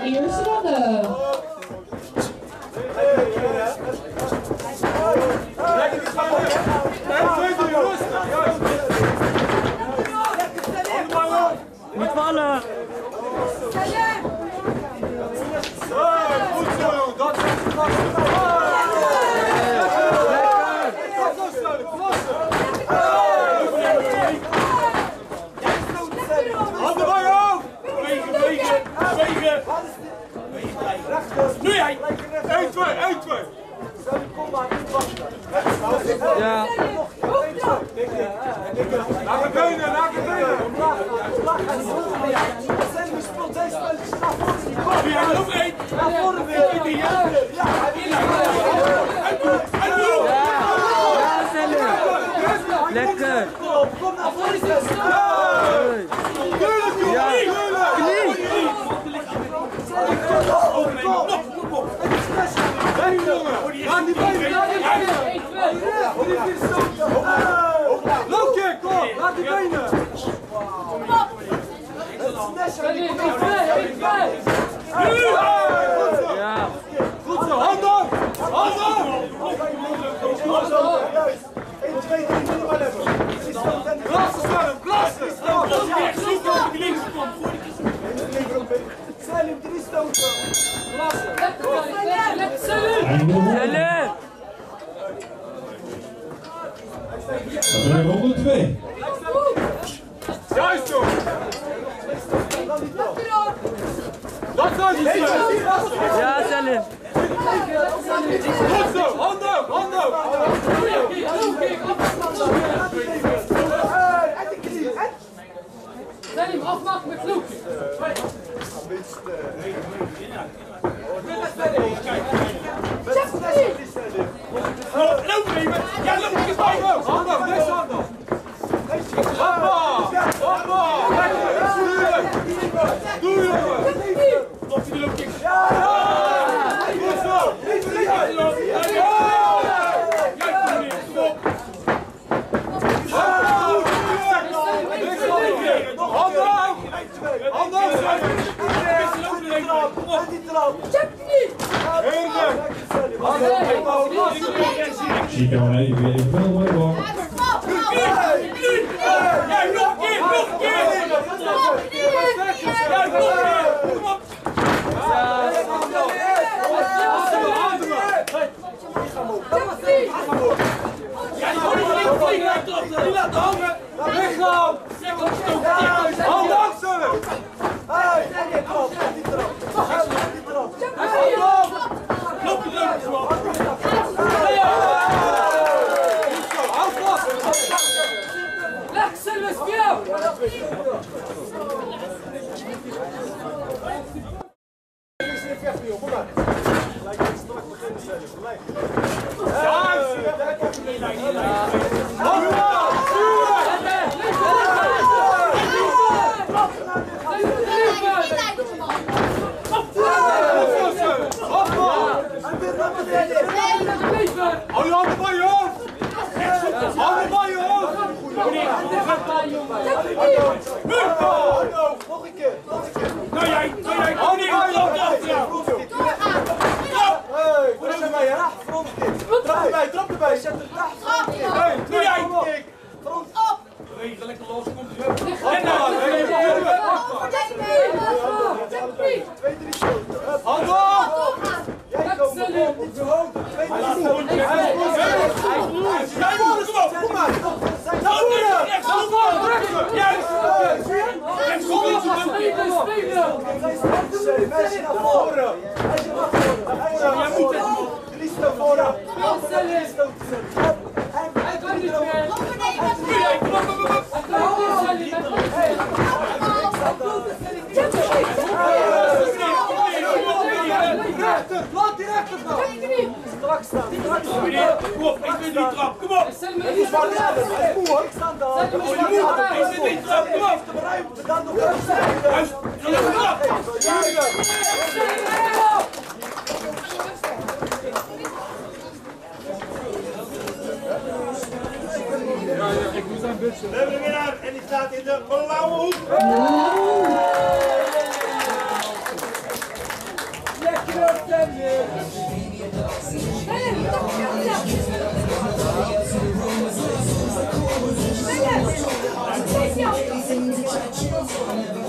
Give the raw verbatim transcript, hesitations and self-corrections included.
eerste ronde. Niet vallen! Goed zo jongen, dat is het. Handen bij je hoofd! Bewegen, bewegen, bewegen! Nu jij! één, twee, één, twee! Ja! Naar de benen, naar de benen! Wie jij er ook één? Naar voren weer! Ja! Lekker! Kom naar voren! Ja! Hey jongen! Laat die benen, laat die benen! Low kick, kom! Laat die benen! Ja! Goed zo, handen! Handen! één, twee, drie, vier, vijf. Klassen staan, klassen! Salim, drie stoten. Klassen. Salim! Dan ben je ronde twee. Juist jongen! Dat zijn die Ja, Salim! Goed zo, handen, handen! Salim, afmaken met vloek. Loop even! Ja, loop even bij me! Handen, deze handen! Hoppa! Hoppa! Doe jongen! Op die loopkick! Ja! Goed zo! Zie kan maar even even veel mooi bal. Ja, nog een keer, nog een keer! Ja, nog een keer! Kom op! Ja, die gewoon niet vliegen, die laten hangen! Weggaan! Handen achter! Loop je druk, man! Hou vast! Leg Silvus, voor jou! Hou je handen bij je hoofd! Handen bij je hoofd! Nog een keer! Nou jij! Nou jij! Hou niet bij je hoofd! Hey, trap erbij, hè? Trap erbij, trap erbij! Zet er trap! Hey, nu jij! Front op! Regen lekker los, komt hij op! En dan! Twee, drie stoten! Handen op! Jij komt op! Niet zo hoog! Twee, drie stoten! Jij moet kom op! Kom maar! Naar voren! Naar voren! Juist! En kom op! Spelen, spelen! Mensen naar voren! Jij moet het doen! Drie stoten naar voren! Drie stoten! Hij kan niet meer! Nu jij! Kom op! Kom op! Laat die rechter nou! Strak staan! Kom op! Ik wil die trap! Kom op! Salim, is waar Hij is moe hoor! Ik sta daar! Salim, is waar Ik zit die trap! Kom op! Dan nog even! Juist! We hebben de winnaar en die staat in de blauwe hoek. Specjal!